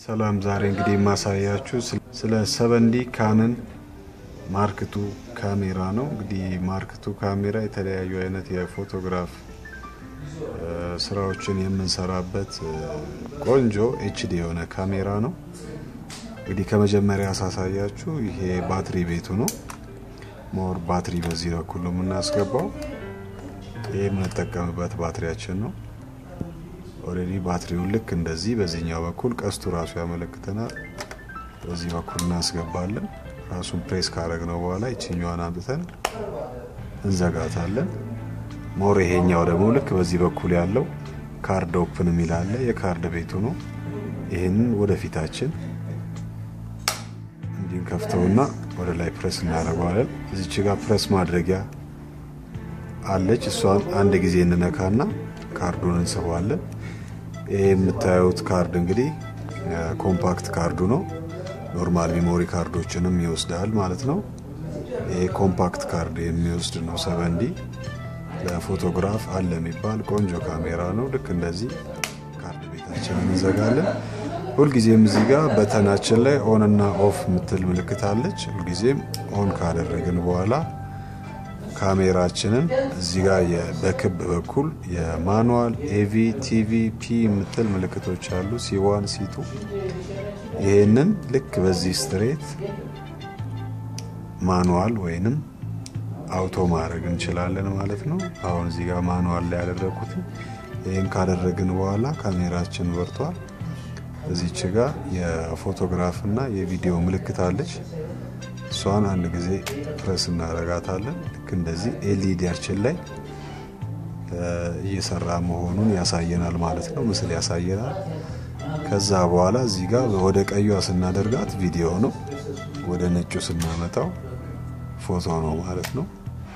ሰላም ዛሬ እንግዲህ ማሳያችሁ ስለ 7D ካነን ማርክ 2 ካሜራ ነው። እንግዲህ ማርክ 2 ካሜራ የተለያዩ አይነት የፎቶግራፍ ስራዎችን የምንሰራበት ቆንጆ HD የሆነ ካሜራ ነው። እንግዲህ ከመጀመሪያ አሳያችሁ ይሄ ባትሪ ቤቱ ነው። ሞር ባትሪ በዚህ በኩል ነው የምናስገባው። ይሄ የምንጠቀምበት ባትሪያችን ነው። ኦሬዲ ባትሪው ልክ እንደዚህ በዚህኛው በኩል ቀስቱ ራሱ ያመለክተናል። በዚህ በኩል እናስገባለን። ራሱን ፕሬስ ካረግነው በኋላ እቺኛዋን አምጥተን እንዘጋታለን። ሞር ይሄኛው ደግሞ ልክ በዚህ በኩል ያለው ካርድ ኦፕን የሚላለ የካርድ ቤቱ ነው። ይሄንን ወደ ፊታችን እንዲንከፍተውና ወደ ላይ ፕሬስ እናደርጋለን። እዚች ጋር ፕሬስ ማድረጊያ አለች። እሷን አንድ ጊዜ እንነካና ካርዱን እንስባለን። ይሄ የምታዩት ካርድ እንግዲህ ኮምፓክት ካርዱ ነው። ኖርማል ሜሞሪ ካርዶችንም ይወስዳል ማለት ነው። ይሄ ኮምፓክት ካርድ የሚወስድ ነው። 7D ለፎቶግራፍ አለ የሚባል ቆንጆ ካሜራ ነው። ልክ እንደዚህ ካርድ ቤታችንን እንዘጋለን። ሁልጊዜም እዚህ ጋር በተናችን ላይ ኦን እና ኦፍ ምትል ምልክት አለች። ሁልጊዜም ኦን ካደረግን በኋላ ካሜራችንን እዚህ ጋር በክብ በኩል የማኑዋል AV TV P ምትል ምልክቶች አሉ። C1 C2 ይሄንን ልክ በዚህ ስትሬት ማኑዋል ወይንም አውቶ ማድረግ እንችላለን ማለት ነው። አሁን እዚህ ጋር ማኑዋል ላይ ያደረኩት ይሄን ካደረግን በኋላ ካሜራችን ወርቷል። እዚች ጋር የፎቶግራፍ እና የቪዲዮ ምልክት አለች። እሷን አንድ ጊዜ ፕሬስ እናደርጋታለን። ልክ እንደዚህ ኤልኢዲያችን ላይ እየሰራ መሆኑን ያሳየናል ማለት ነው። ምስል ያሳየናል። ከዛ በኋላ እዚህ ጋር ወደ ቀዩዋ ስናደርጋት ቪዲዮ ነው፣ ወደ ነጩ ስናመጣው ፎቶ ነው ማለት ነው።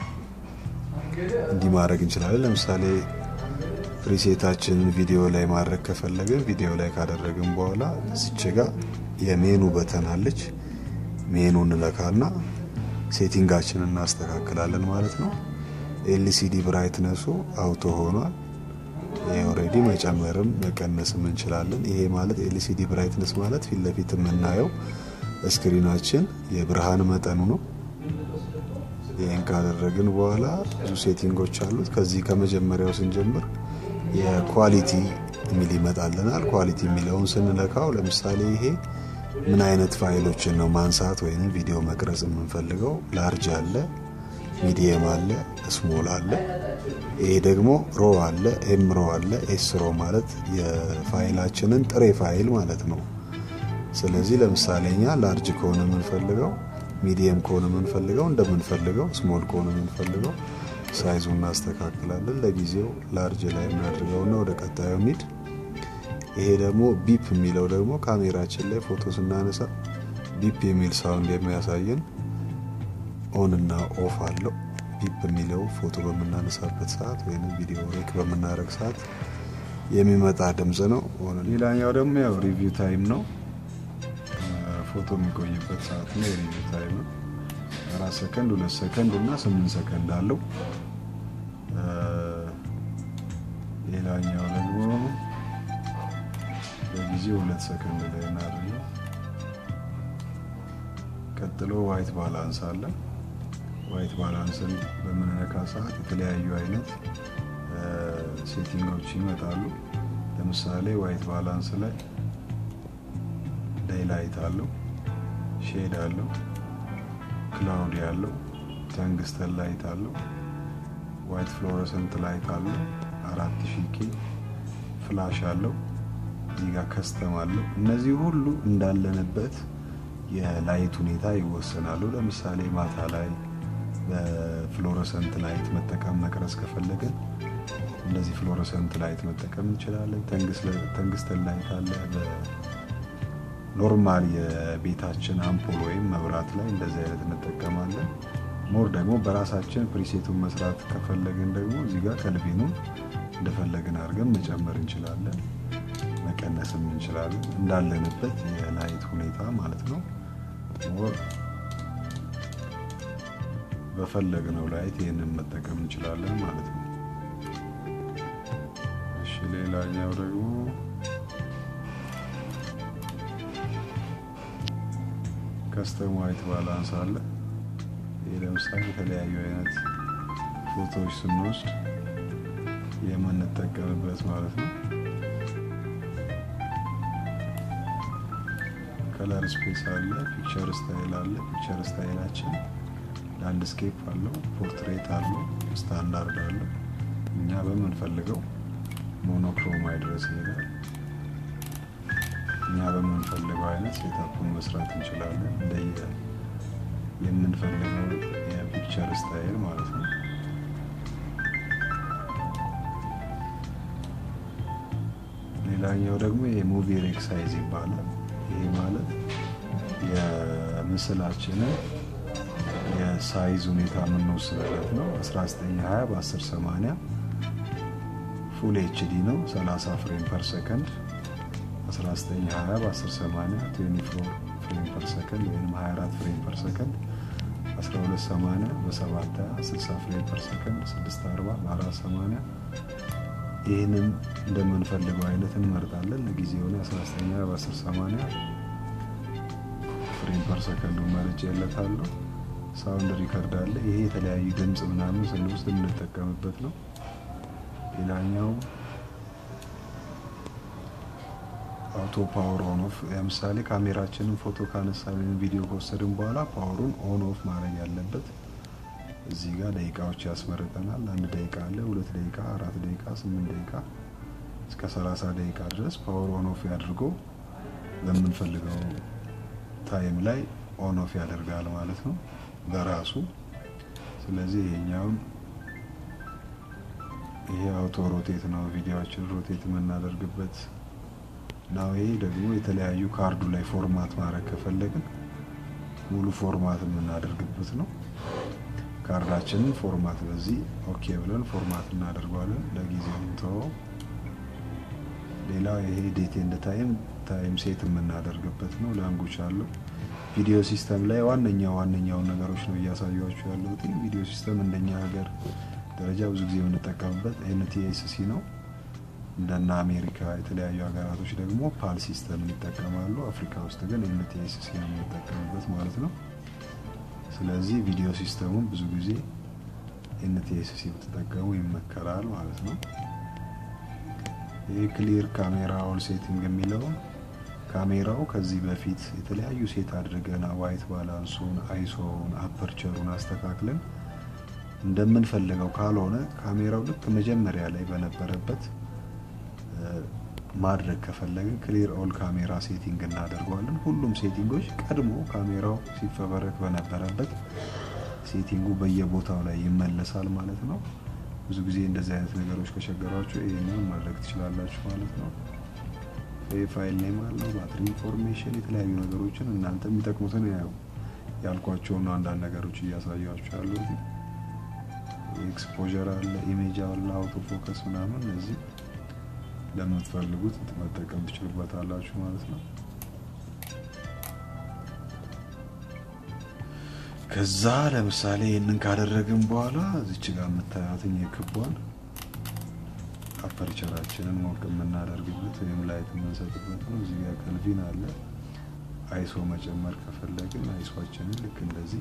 እንዲህ ማድረግ እንችላለን። ለምሳሌ ፕሪሴታችንን ቪዲዮ ላይ ማድረግ ከፈለግን ቪዲዮ ላይ ካደረግን በኋላ እዚች ጋር የሜኑ በተን አለች። ሜኑን እንለካና ሴቲንጋችንን እናስተካክላለን ማለት ነው። LCD ብራይትነሱ አውቶ ሆኗል። ይሄ ኦሬዲ መጨመርም መቀነስም እንችላለን። ይሄ ማለት LCD ብራይትነስ ማለት ፊት ለፊት የምናየው ስክሪናችን የብርሃን መጠኑ ነው። ይሄን ካደረግን በኋላ ብዙ ሴቲንጎች አሉት። ከዚህ ከመጀመሪያው ስንጀምር የኳሊቲ ሚል ይመጣልናል። ኳሊቲ ሚለውን ስንለካው ለምሳሌ ይሄ ምን አይነት ፋይሎችን ነው ማንሳት ወይንም ቪዲዮ መቅረጽ የምንፈልገው፣ ላርጅ አለ፣ ሚዲየም አለ፣ ስሞል አለ። ይሄ ደግሞ ሮ አለ፣ ኤም ሮ አለ። ኤስ ሮ ማለት የፋይላችንን ጥሬ ፋይል ማለት ነው። ስለዚህ ለምሳሌኛ ላርጅ ከሆነ የምንፈልገው፣ ሚዲየም ከሆነ የምንፈልገው እንደምንፈልገው፣ ስሞል ከሆነ የምንፈልገው ሳይዙን እናስተካክላለን። ለጊዜው ላርጅ ላይ እናድርገውና ወደ ቀጣዩ ሚድ። ይሄ ደግሞ ቢፕ የሚለው ደግሞ ካሜራችን ላይ ፎቶ ስናነሳ ቢፕ የሚል ሳውንድ የሚያሳየን ኦን እና ኦፍ አለው። ቢፕ የሚለው ፎቶ በመናነሳበት ሰዓት ወይንም ቪዲዮ ሬክ በመናረግ ሰዓት የሚመጣ ድምጽ ነው። ሌላኛው ደግሞ ያው ሪቪው ታይም ነው። ፎቶ የሚቆይበት ሰዓት ነው ሪቪው ታይም ነው። 4 ሰከንድ 2 ሰከንድ እና 8 ሰከንድ አለው። ሌላኛው ደግሞ በጊዜው 2 ሰከንድ ላይ እናደርጋለን። ቀጥሎ ዋይት ባላንስ አለ። ዋይት ባላንስን በመነካ ሰዓት የተለያዩ አይነት ሴቲንጎች ይመጣሉ። ለምሳሌ ዋይት ባላንስ ላይ ዴይላይት አለው፣ ሼድ አለው፣ ክላውድ ያለው፣ ተንግስተን ላይት አለው፣ ዋይት ፍሎረሰንት ላይት አለው፣ 4000K ፍላሽ አለው። እዚህ ጋር ከስተም አለው። እነዚህ ሁሉ እንዳለንበት የላይት ሁኔታ ይወሰናሉ። ለምሳሌ ማታ ላይ በፍሎረሰንት ላይት መቅረጽ ከፈለግን እንደዚህ ፍሎረሰንት ላይት መጠቀም እንችላለን። ተንግስተን ላይት አለ። በኖርማል የቤታችን አምፖል ወይም መብራት ላይ እንደዚህ አይነት እንጠቀማለን። ሞር ደግሞ በራሳችን ፕሪሴቱን መስራት ከፈለግን ደግሞ እዚህ ጋር ከልቤኑን እንደፈለግን አድርገን መጨመር እንችላለን፣ መቀነስም እንችላለን። እንዳለንበት የላይት ሁኔታ ማለት ነው። ሞር በፈለግነው ላይት ይሄንን መጠቀም እንችላለን ማለት ነው። እሺ ሌላኛው ደግሞ ከስተም ዋይት ባላንስ አለ። ይሄ ለምሳሌ የተለያዩ አይነት ፎቶዎች ስንወስድ የምንጠቀምበት ማለት ነው። ከለር ስፔስ አለ፣ ፒክቸር ስታይል አለ። ፒክቸር ስታይላችን ላንድስኬፕ አለው፣ ፖርትሬት አለው፣ ስታንዳርድ አለው። እኛ በምንፈልገው ሞኖክሮማይ ድረስ ይሄዳል። እኛ በምንፈልገው አይነት ሴታፑን መስራት እንችላለን፣ እንደየ የምንፈልገው የፒክቸር ስታይል ማለት ነው። ሌላኛው ደግሞ የሙቪ ሬክ ሳይዝ ይባላል። ይሄ ማለት የምስላችንን የሳይዝ ሁኔታ የምንወስንበት ነው። 1920 በ1080 ፉል ኤችዲ ነው፣ 30 ፍሬም ፐር ሰከንድ። 1920 በ1080 24 ፍሬም ፐር ሰከንድ ወይም 24 ፍሬም ፐር ሰከንድ። 1280 በ720 60 ፍሬም ፐር ሰከንድ። 640 በ480 ይህንን እንደምንፈልገው አይነት እንመርጣለን። ለጊዜው ነው 1920 በ1080 ፍሬም ፐር ሰከንድ መርጬለታለሁ። ሳውንድ ሪከርድ አለ። ይሄ የተለያዩ ድምጽ ምናምን ስንወስድ እንጠቀምበት ነው። ሌላኛው አውቶ ፓወር ኦን ኦፍ፣ ለምሳሌ ካሜራችንን ፎቶ ካነሳን ቪዲዮ ከወሰድን በኋላ ፓወሩን ኦን ኦፍ ማድረግ ያለበት እዚህ ጋር ደቂቃዎች ያስመርጠናል። 1 ደቂቃ አለ፣ 2 ደቂቃ፣ 4 ደቂቃ፣ 8 ደቂቃ እስከ 30 ደቂቃ ድረስ ፓወር ኦን ኦፍ ያድርጎ በምንፈልገው ታይም ላይ ኦን ኦፍ ያደርጋል ማለት ነው በራሱ። ስለዚህ ይሄ አውቶ ሮቴት ነው፣ ቪዲዮአችን ሮቴት የምናደርግበት ነው። ይሄ ደግሞ የተለያዩ ካርዱ ላይ ፎርማት ማድረግ ከፈለግን ሙሉ ፎርማት የምናደርግበት ነው። ካርዳችንን ፎርማት በዚህ ኦኬ ብለን ፎርማት እናደርጋለን። ለጊዜው እንተወው። ሌላው ይሄ ዴት ኤንድ ታይም ሴት የምናደርግበት ነው። ላንጉጅ አለው። ቪዲዮ ሲስተም ላይ ዋነኛው ነገሮች ነው እያሳያችሁ ያለሁት። ቪዲዮ ሲስተም እንደኛ ሀገር ደረጃ ብዙ ጊዜ የምንጠቀምበት ኤንቲኤስሲ ነው። እንደና አሜሪካ የተለያዩ ሀገራቶች ደግሞ ፓል ሲስተም ይጠቀማሉ። አፍሪካ ውስጥ ግን ኤንቲኤስሲ ነው የምንጠቀምበት ማለት ነው። ስለዚህ ቪዲዮ ሲስተሙን ብዙ ጊዜ ኤንቲኤስሲ ብትጠቀሙ ይመከራል ማለት ነው። ይሄ ክሊር ካሜራ ኦል ሴቲንግ የሚለው ካሜራው ከዚህ በፊት የተለያዩ ሴት አድርገና ዋይት ባላንሱን፣ አይሶውን፣ አፐርቸሩን አስተካክለን እንደምንፈልገው ካልሆነ ካሜራው ልክ መጀመሪያ ላይ በነበረበት ማድረግ ከፈለግን ክሊር ኦል ካሜራ ሴቲንግ እናደርገዋለን። ሁሉም ሴቲንጎች ቀድሞ ካሜራው ሲፈበረክ በነበረበት ሴቲንጉ በየቦታው ላይ ይመለሳል ማለት ነው። ብዙ ጊዜ እንደዚህ አይነት ነገሮች ከቸገሯችሁ ይሄንን ማድረግ ትችላላችሁ ማለት ነው። ፋይል ኔም አለው፣ ባትሪ ኢንፎርሜሽን፣ የተለያዩ ነገሮችን እናንተ የሚጠቅሙትን ያልኳቸው ነው። አንዳንድ ነገሮች እያሳያችሁ ያሉት ኤክስፖዠር አለ፣ ኢሜጅ አለ፣ አውቶ ፎከስ ምናምን እነዚህ ለምትፈልጉት መጠቀም ትችሉበታላችሁ ማለት ነው። ከዛ ለምሳሌ ይሄንን ካደረግን በኋላ እዚች ጋር የምታዩትን የክቧን አፐርቸራችንን ሞቅ የምናደርግበት ወይም ላይት የምንሰጥበት ነው። እዚህ ጋር ከልቪን አለ። አይሶ መጨመር ከፈለግን አይሶአችንን ልክ እንደዚህ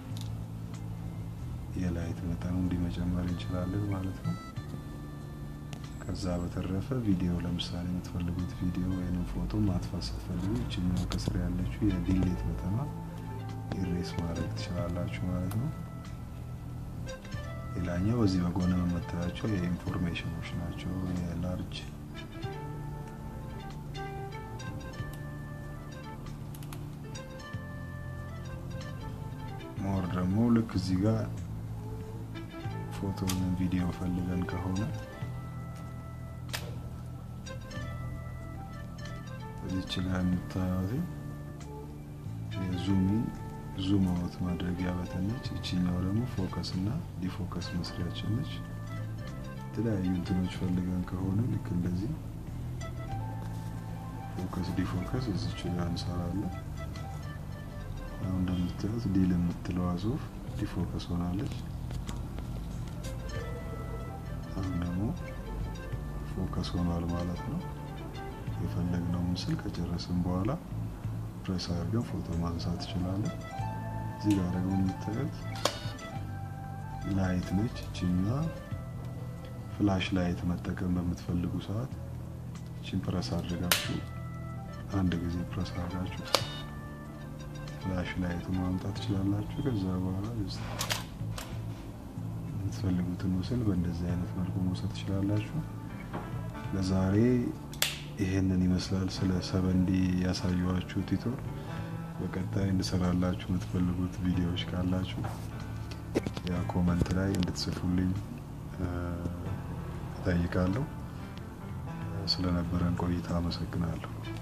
የላይት መጠኑ እንዲመጨመር እንችላለን ማለት ነው። ከዛ በተረፈ ቪዲዮ ለምሳሌ የምትፈልጉት ቪዲዮ ወይም ፎቶ ማጥፋት ስትፈልጉ እቺኛው ከስር ያለችው የዲሌት በተና ኢሬስ ማድረግ ትችላላችሁ ማለት ነው። ሌላኛው በዚህ በጎን የምታያቸው የኢንፎርሜሽኖች ናቸው። የላርጅ ሞር ደግሞ ልክ እዚህ ጋር ፎቶ ወይም ቪዲዮ ፈልገን ከሆነ እዚች ጋር የምታዩት ዙም አውት ማድረጊያ በተን ነች። እቺኛው ደግሞ ፎከስ እና ዲፎከስ መስሪያችን ነች። የተለያዩ እንትኖች ፈልገን ከሆነ ልክ እንደዚህ ፎከስ ዲፎከስ እዚች ጋር እንሰራለን። አሁን እንደምታዩት ዲል የምትለዋ ጽሁፍ ዲፎከስ ሆናለች። አሁን ደግሞ ፎከስ ሆኗል ማለት ነው። የፈለግነው ምስል ከጨረስን በኋላ ፕሬስ አድርገን ፎቶ ማንሳት እንችላለን። እዚህ ጋር ደግሞ የምታዩት ላይት ነች። እቺኛ ፍላሽ ላይት መጠቀም በምትፈልጉ ሰዓት እቺን ፕሬስ አድርጋችሁ አንድ ጊዜ ፕሬስ አድርጋችሁ ፍላሽ ላይቱን ማምጣት ትችላላችሁ። ከዛ በኋላ የምትፈልጉትን ምስል በእንደዚህ አይነት መልኩ መውሰድ ትችላላችሁ። ለዛሬ ይሄንን ይመስላል ስለ 7D ያሳየኋችሁ ቲቶር። በቀጣይ እንድሰራላችሁ የምትፈልጉት ቪዲዮዎች ካላችሁ ያ ኮሜንት ላይ እንድትጽፉልኝ እጠይቃለሁ። ስለነበረን ቆይታ አመሰግናለሁ።